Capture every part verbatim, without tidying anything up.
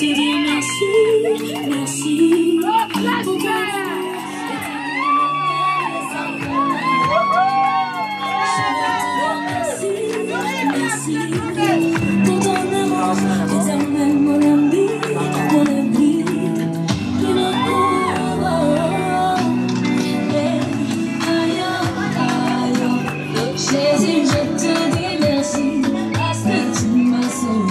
dire merci, merci pour toi. Merci pour ton amour, éternel mon ami, mon ami, qui ne court pas. Aïe, aïe, Jésus, je te dis merci, parce que tu m'as sauvé.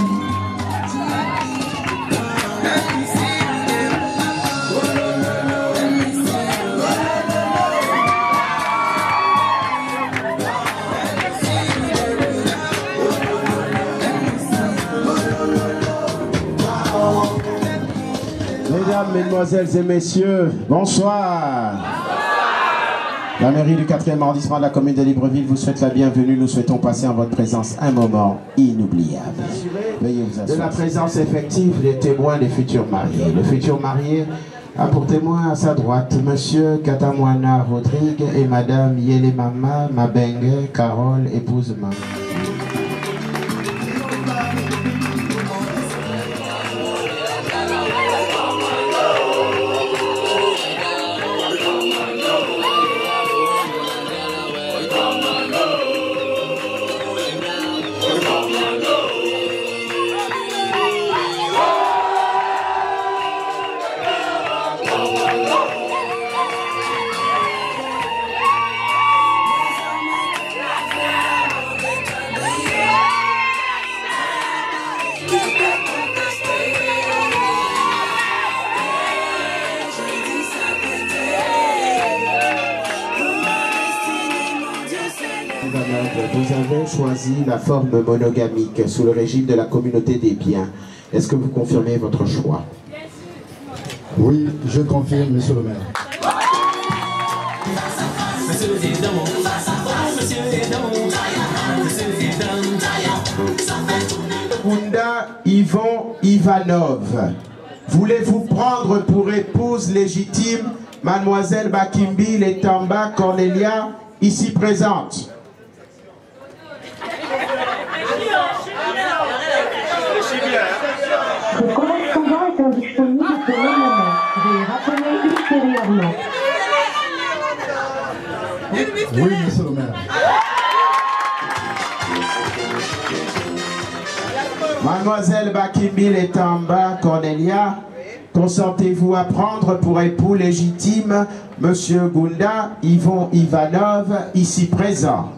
Mesdames, Mesdemoiselles et Messieurs, bonsoir. La mairie du quatrième arrondissement de la commune de Libreville vous souhaite la bienvenue. Nous souhaitons passer en votre présence un moment inoubliable. Veuillez vous asseoir. De la présence effective des témoins des futurs mariés. Le futur marié a pour témoin à sa droite Monsieur Katamwana Rodrigue et Madame Yelemama Mabenge Carole, épouse Mama. Vous avez choisi la forme monogamique sous le régime de la communauté des biens. Est-ce que vous confirmez votre choix? Oui, je confirme, monsieur le maire. Gunda Yvon Ivanov, voulez-vous prendre pour épouse légitime Mademoiselle Bakimbi Letamba Cornelia, ici présente? Le correspondant est indisponible pour le moment. Veuillez rappeler ultérieurement. Oui, monsieur le maire. Mademoiselle Bakimbi Letamba Cornelia, consentez-vous à prendre pour époux légitime Monsieur Gunda Yvon Ivanov, ici présent?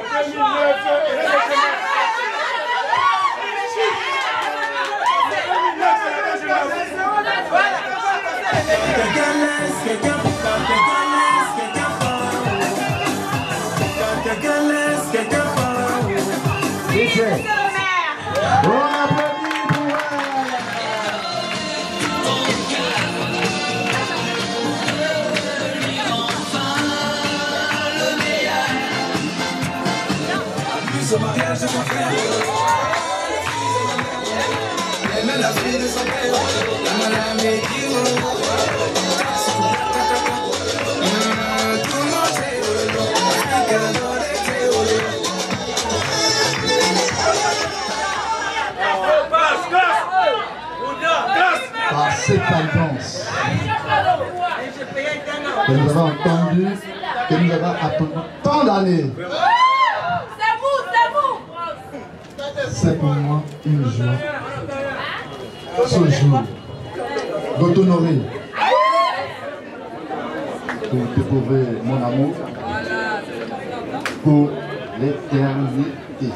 Ce mariage de son frère, elle met la fille de son père, la malamé qui Par cette alliance que nous avons entendu, que nous avons attendu tant d'années. C'est pour moi une joie, ce jour, de t'honorer, pour te prouver mon amour, pour l'éternité.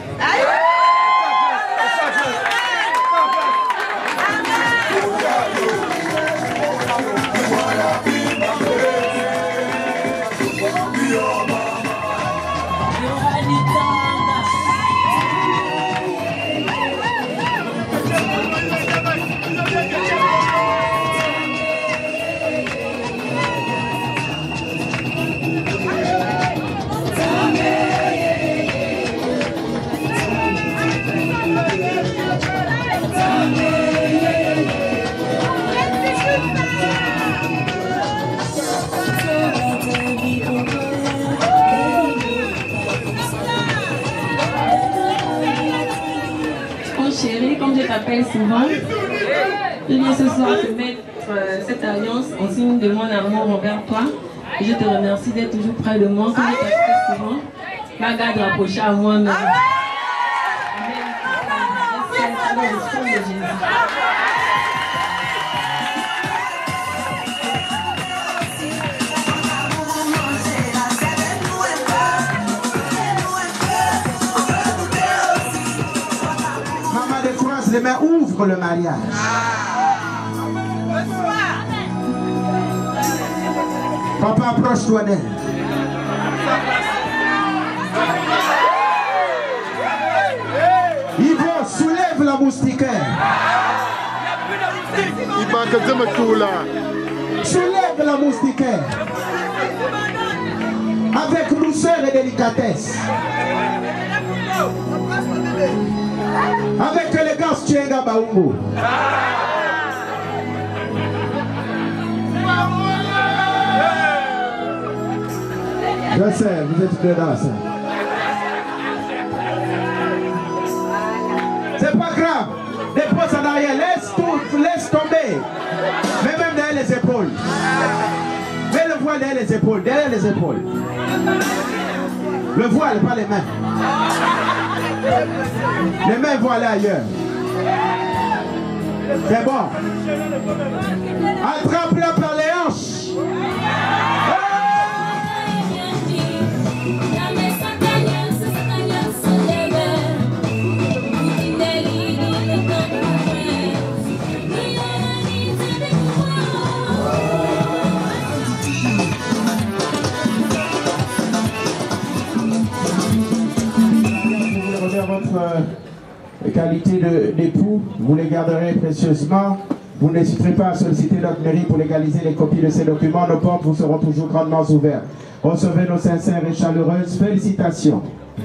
Chérie, comme je t'appelle souvent, Je viens ce soir te mettre euh, cette alliance en signe de mon amour envers toi. Et je te remercie d'être toujours près de moi, que je t'appelle souvent. Ma garde rapprochée à moi-même. Amen. Dans le nom de Jésus. Maman de croise les mains, ouvre le mariage. Papa, approche-toi d'elle. Ivo, soulève la moustiquaire. Il va que je me coule là. Soulève la moustiquaire. Avec douceur et délicatesse. Avec élégance, tu es un baoumou. Je sais, vous êtes dedans, ça. C'est pas grave. Dépose en arrière. Laisse tout, laisse tomber. Mais même derrière les épaules. Mets le voile derrière les épaules. Derrière les épaules. Le voile, pas les mains. Les mains vont aller ailleurs. C'est bon. Attrape-la par les hanches. Votre euh, qualité d'époux, vous les garderez précieusement. Vous n'hésiterez pas à solliciter notre mairie pour légaliser les copies de ces documents. Nos portes vous seront toujours grandement ouvertes. Recevez nos sincères et chaleureuses félicitations.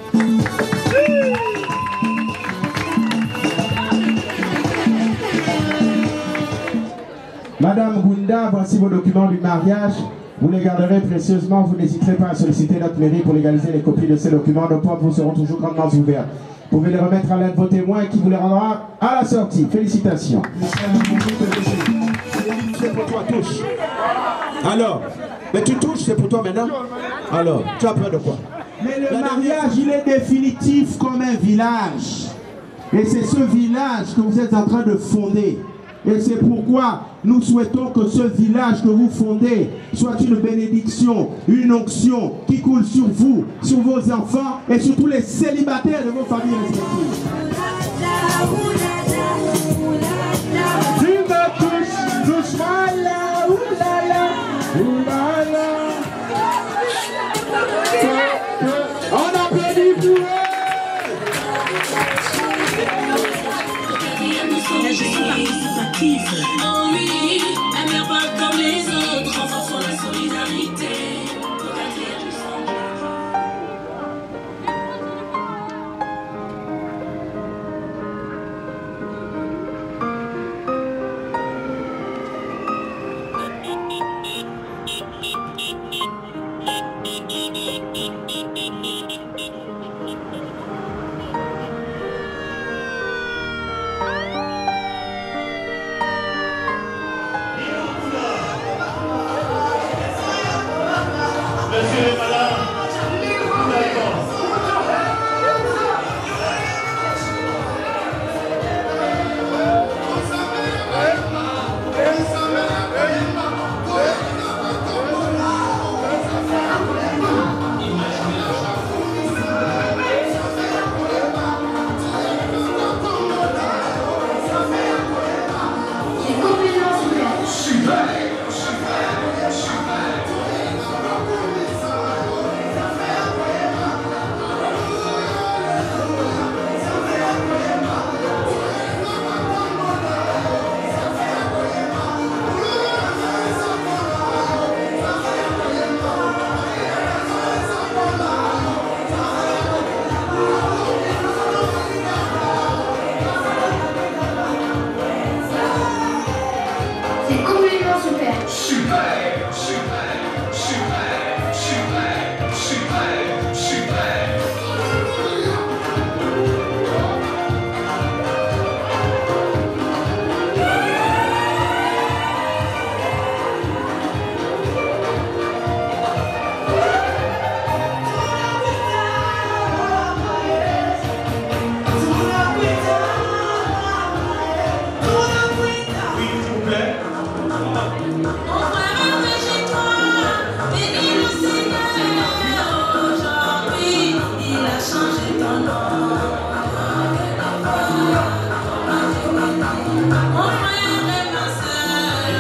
Madame Gunda, voici vos documents du mariage. Vous les garderez précieusement. Vous n'hésiterez pas à solliciter notre mairie pour légaliser les copies de ces documents. Nos portes vous seront toujours grandement ouvertes. Vous pouvez les remettre à l'aide de vos témoins qui vous les rendra à la sortie. Félicitations. C'est pour toi, touche. Alors, mais tu touches, c'est pour toi maintenant. Alors, tu as peur de quoi? Mais le mariage, il est définitif comme un village. Et c'est ce village que vous êtes en train de fonder. Et c'est pourquoi nous souhaitons que ce village que vous fondez soit une bénédiction, une onction qui coule sur vous, sur vos enfants et sur tous les célibataires de vos familles respectives. Tu me touches, touche-moi là, oulala, oulala. On applaudit pour eux. La gestion participative. Oh oui, elle n'est pas comme les autres. Renforçons la solidarité.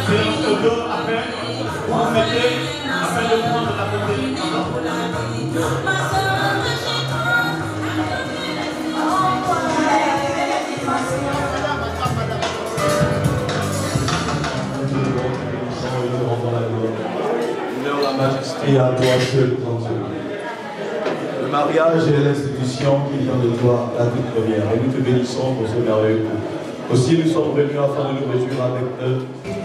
séance audio après, vous mettez afin de prendre la montée. La majesté à toi seul, grand Dieu. Le mariage est l'institution qui vient de toi, la toute première, et nous te bénissons pour ce merveilleux coup. Aussi, nous sommes venus afin de nous réjouir avec eux.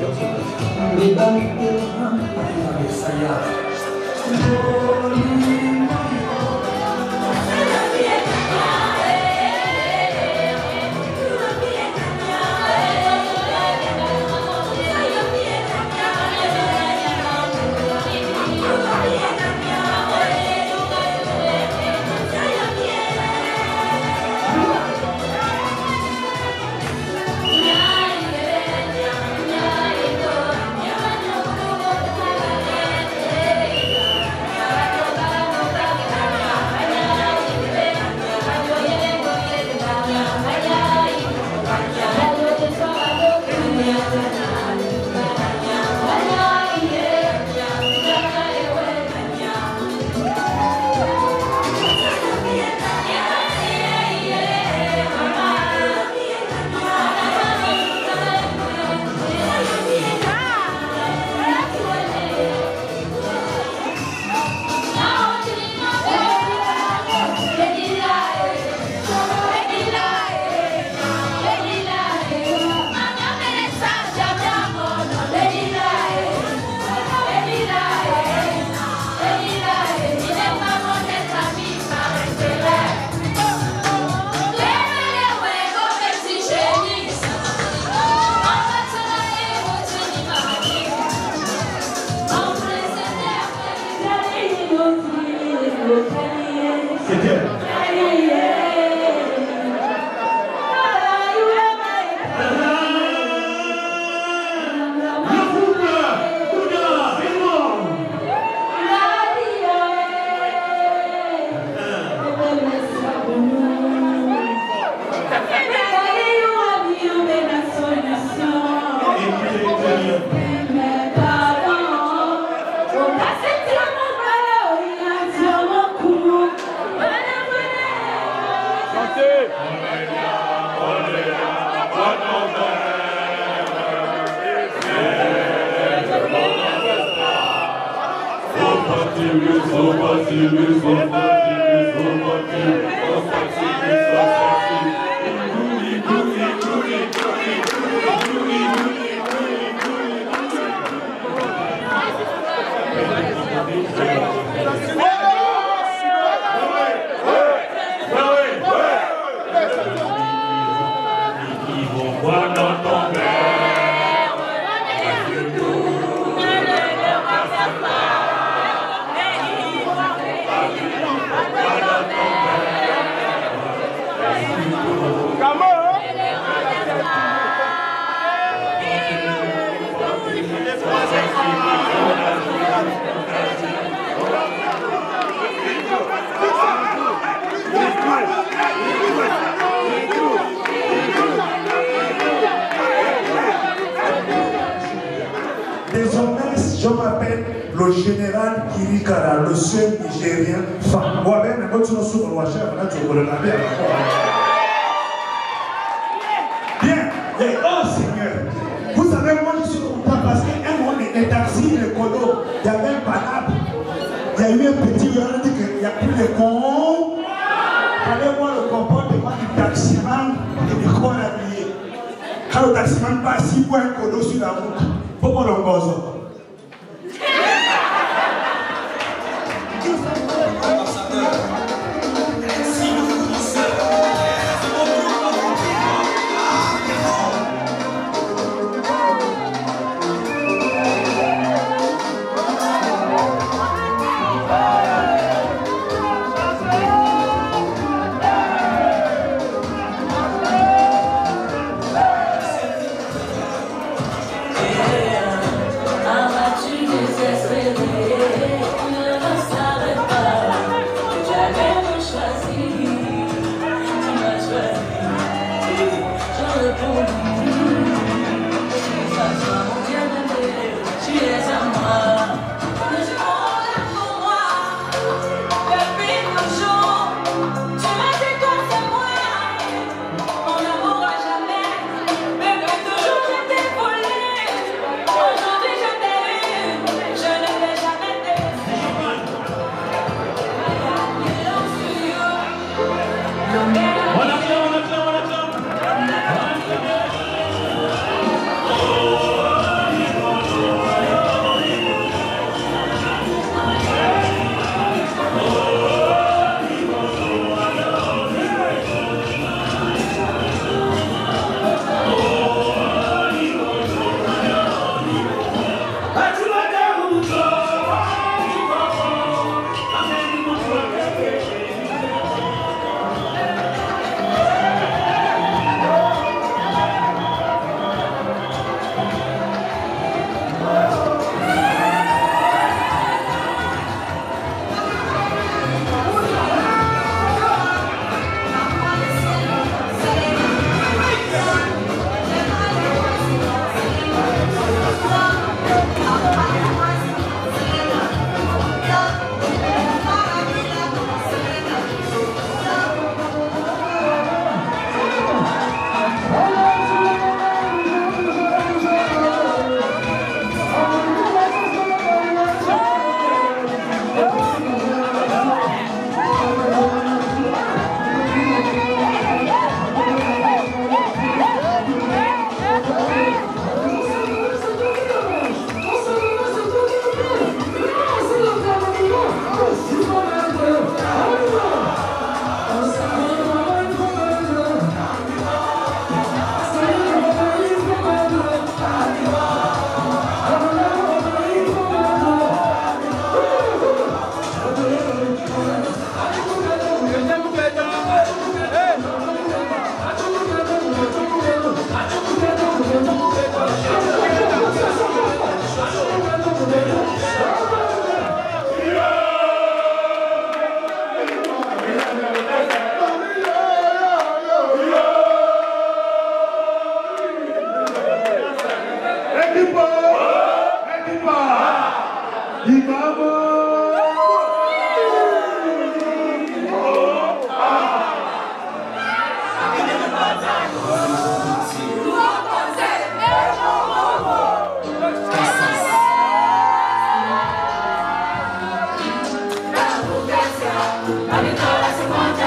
Désormais, je m'appelle le général Kirikara, le seul Nigérien femme. Moi-même, quand tu nous souffres, le chef, là, tu peux le laver à la fois. Bien, et oh Seigneur, vous savez, moi je suis content parce qu'un moment, les taxis, les colos, il y avait un panape. Il y a eu un petit, il a dit qu'il n'y a plus de cons. Allez voir le comportement du taximan et du corps habillé. Quand le taximan passe, il voit un colo sur la route. Pourquoi l'on cause? Ah La victoria se encuentra